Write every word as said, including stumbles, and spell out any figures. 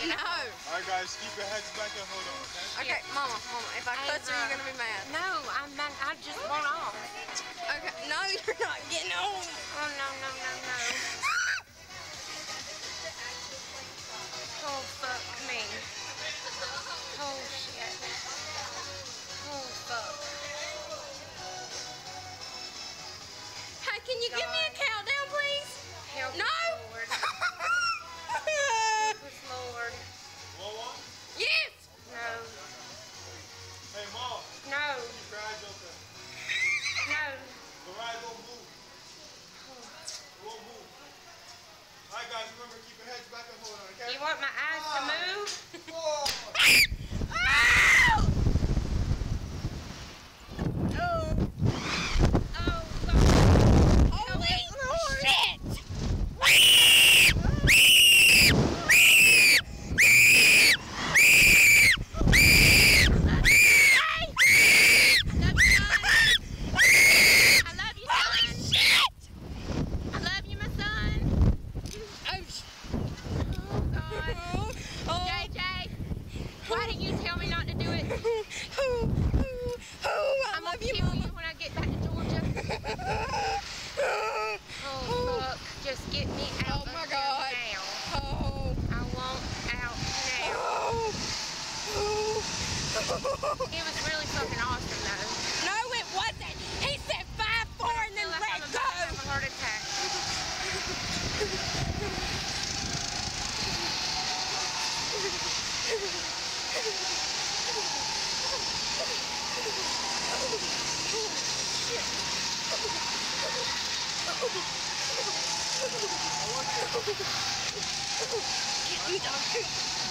No. Alright guys, keep your heads back and hold on, okay? Okay, Mama, Mama, if I touch you, you're gonna be mad. No, I'm not, I just want off. Okay, no, you're not getting home. Oh, no, no, no, no. Oh, fuck me. Oh, shit. Oh, fuck. Hey, can you God. give me a countdown, please? Help No. us, Lord. Help us, Lord. One, one? Yes. No. Hey, Mom. No. Your eyes open. No. The ride won't move. It won't move. Alright guys, remember, keep your heads back and hold on, okay? You want my eyes to move? Four. Why did you tell me not to do it? Oh, oh, oh, I I'm love gonna you, kill Mama. you when I get back to Georgia. Oh, fuck. Just get me out Oh, my of God. here now. Oh, I want out now. oh, oh. It was really fucking awesome, though. No, it wasn't. He said five, four, I and then feel like let I'm go. about to have a heart attack. Get me, dog.